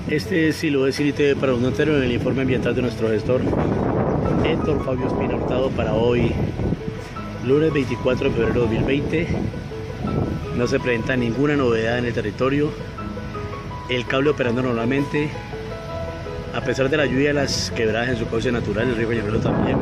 Este es Silo de City TV para un notero en el informe ambiental de nuestro gestor Héctor Fabio Espina Hurtado para hoy, lunes 24 de febrero de 2020. No se presenta ninguna novedad en el territorio. El cable operando normalmente, a pesar de la lluvia, las quebradas en su cauce natural, el río Peñarolo también.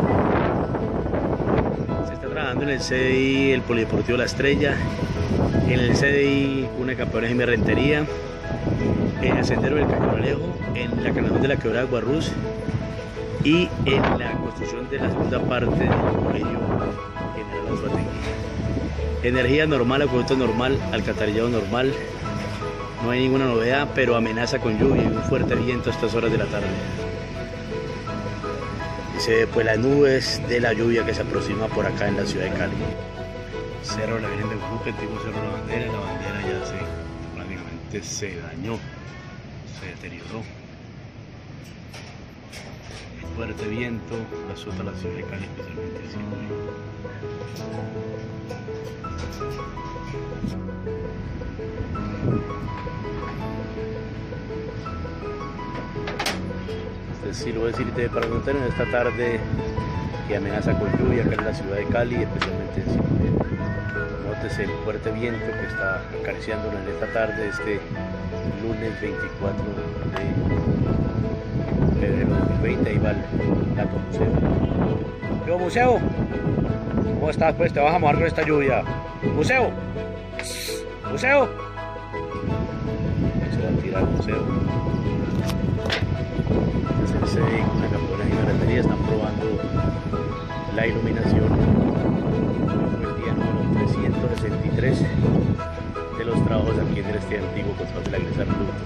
Se está trabajando en el CDI, el Polideportivo La Estrella, en el CDI Cuna de Campeones y Rentería, en el sendero del Cañonalejo, en la canal de la quebrada Guarrús y en la construcción de la segunda parte del colegio General Anzoátegui. Energía normal, acueducto normal, alcantarillado normal, no hay ninguna novedad, pero amenaza con lluvia y un fuerte viento a estas horas de la tarde. Y se ve pues las nubes de la lluvia que se aproxima por acá en la ciudad de Cali. Cerro de la Virgen de Guadalupe, antiguo Cerro de la bandera ya prácticamente se dañó, se deterioró. El fuerte viento azota la ciudad de Cali, especialmente el circuito. Este es Silo de City TV para un notero en esta tarde que amenaza con lluvia acá en la ciudad de Cali, especialmente en circuito. Nótese el fuerte viento que está acariciándonos en esta tarde, este lunes 24 de febrero de 2020. Ahí va el gato Museo. ¿Qué Museo? ¿Cómo estás? Pues te vas a mojar con esta lluvia. Museo. Museo. Se va a tirar el Museo. Este es el CDI con la Campeones y Rentería. Están probando la iluminación. El día número 363 de los trabajos aquí en el antiguo control de la iglesia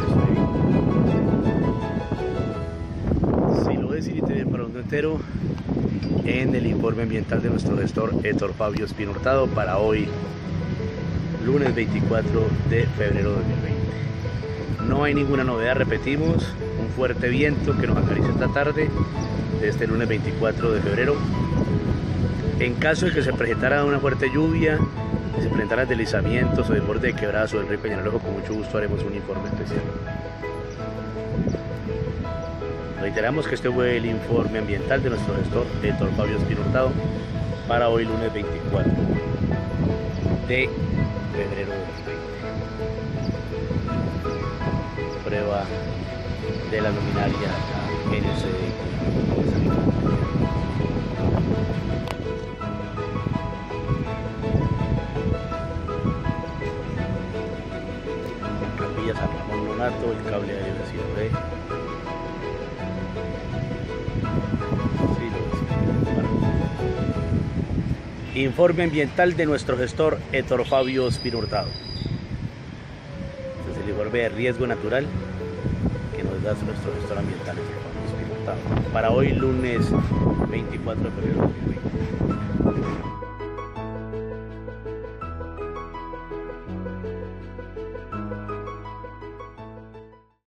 de Silo de City TV para un notero en el informe ambiental de nuestro gestor Héctor Fabio Espina Hurtado para hoy, lunes 24 de febrero de 2020. No hay ninguna novedad, repetimos, un fuerte viento que nos acaricia esta tarde de este lunes 24 de febrero. En caso de que se presentara una fuerte lluvia, que se presentaran deslizamientos o desborde de quebradas sobre el río Peñarolo, con mucho gusto haremos un informe especial. Reiteramos que este fue el informe ambiental de nuestro gestor Héctor Fabio Espina Hurtado para hoy, lunes 24 de febrero de 2020. Prueba de la luminaria acá en el CDI. Capilla San Ramón Nonato, el cable aéreo de Ciudad B. Informe ambiental de nuestro gestor Héctor Fabio Espina Hurtado. Este es el informe de riesgo natural que nos da nuestro gestor ambiental Héctor Fabio Espina Hurtado para hoy, lunes 24 de febrero de 2020.